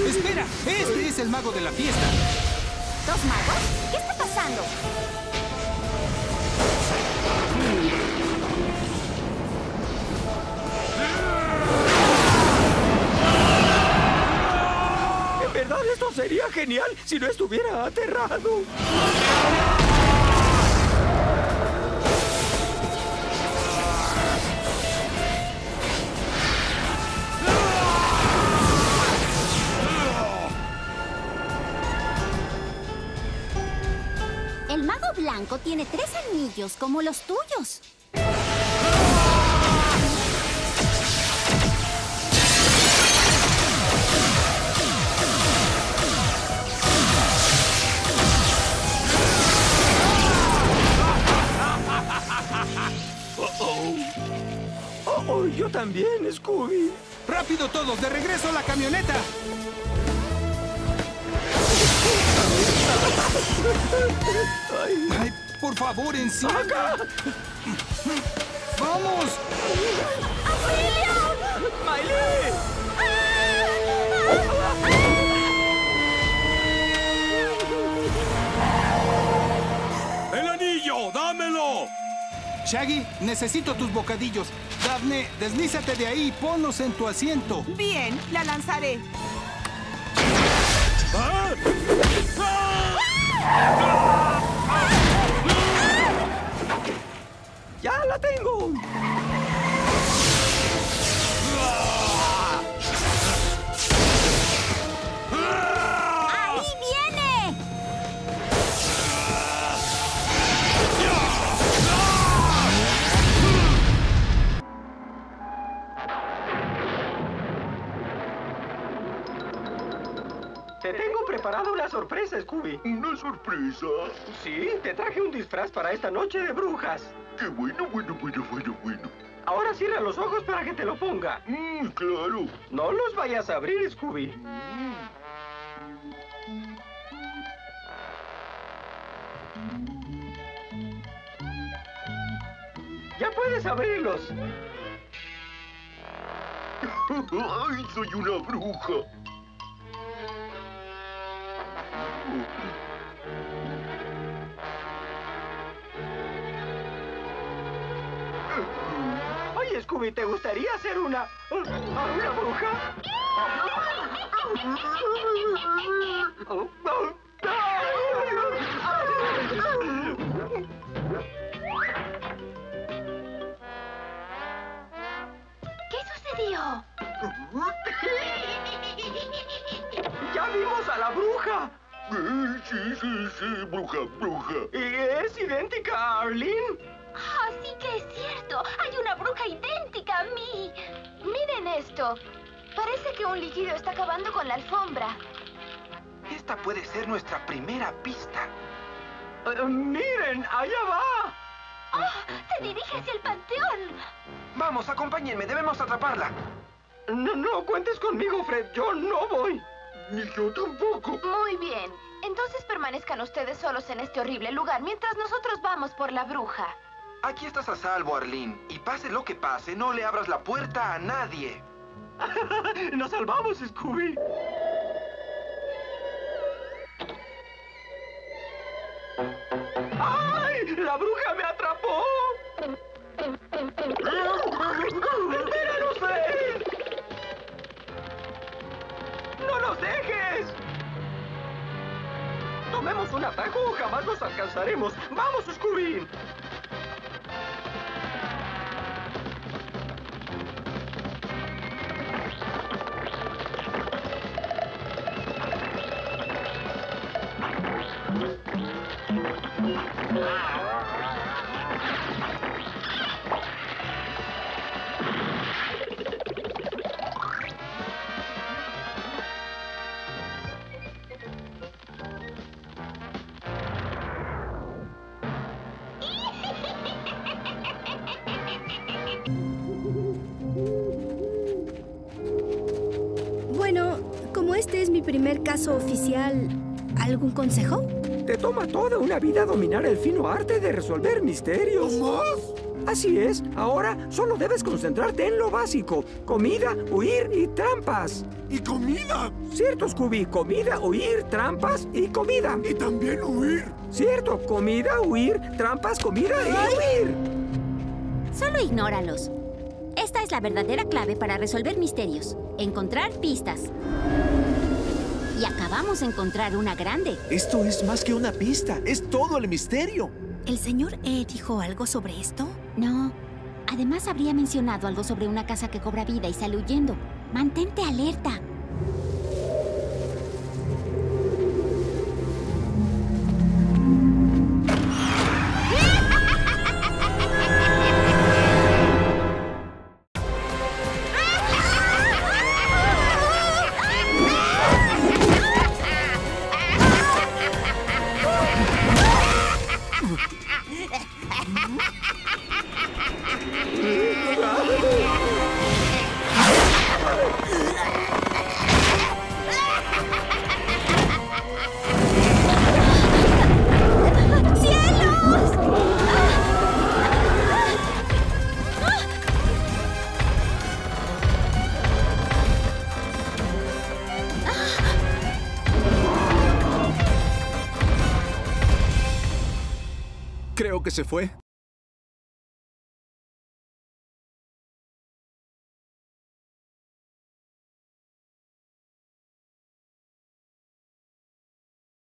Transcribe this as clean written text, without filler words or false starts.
¡Espera! ¡Este es el mago de la fiesta! ¿Dos magos? ¿Qué está pasando? En verdad, esto sería genial si no estuviera aterrado. El mago blanco tiene 3 anillos como los tuyos. Oh, yo también, Scooby. ¡Rápido todos! ¡De regreso a la camioneta! ¡Ay, por favor, encienda! ¡Vamos! ¡Auxilio! ¡Miley! ¡El anillo! ¡Dámelo! Shaggy, necesito tus bocadillos. Daphne, deslízate de ahí y ponlos en tu asiento. Bien, la lanzaré. ¿Ah? ¡Ya la tengo! ¡Ahí viene! Te tengo preparada una sorpresa, Scooby. ¿Una sorpresa? Sí, te traje un disfraz para esta noche de brujas. ¡Qué bueno! Ahora cierra los ojos para que te lo ponga. Claro. No los vayas a abrir, Scooby. Ya puedes abrirlos. ¡Ay, soy una bruja! Oye, Scooby, ¿te gustaría ser una bruja? ¿Qué sucedió? ¡Ya vimos a la bruja! Sí, bruja. ¿Y es idéntica a Arlene? ¡Ah, sí que es cierto! ¡Hay una bruja idéntica a mí! Miren esto. Parece que un líquido está acabando con la alfombra. Esta puede ser nuestra primera pista. ¡Miren! ¡Allá va! ¡Oh! ¡Se dirige hacia el panteón! Vamos, acompáñenme, debemos atraparla. No cuentes conmigo, Fred. Yo no voy. Ni yo tampoco. Muy bien. Entonces permanezcan ustedes solos en este horrible lugar mientras nosotros vamos por la bruja. Aquí estás a salvo, Arlene. Y pase lo que pase, no le abras la puerta a nadie. ¡Nos salvamos, Scooby! ¡Ay! ¡La bruja me atrapó! ¡Espéranos, Fred! ¡No nos dejes! Tomemos un atajo o jamás nos alcanzaremos. ¡Vamos, Scooby! Bueno, como este es mi primer caso oficial, ¿algún consejo? Te toma toda una vida dominar el fino arte de resolver misterios. ¿Más? Así es. Ahora solo debes concentrarte en lo básico. Comida, huir y trampas. ¿Y comida? Cierto, Scooby. Comida, huir, trampas y comida. Y también huir. Cierto. Comida, huir, trampas, comida y huir. Solo ignóralos. Esta es la verdadera clave para resolver misterios. Encontrar pistas. Y acabamos de encontrar una grande. Esto es más que una pista. Es todo el misterio. ¿El señor E dijo algo sobre esto? No. Además, habría mencionado algo sobre una casa que cobra vida y sale huyendo. Mantente alerta. Creo que se fue.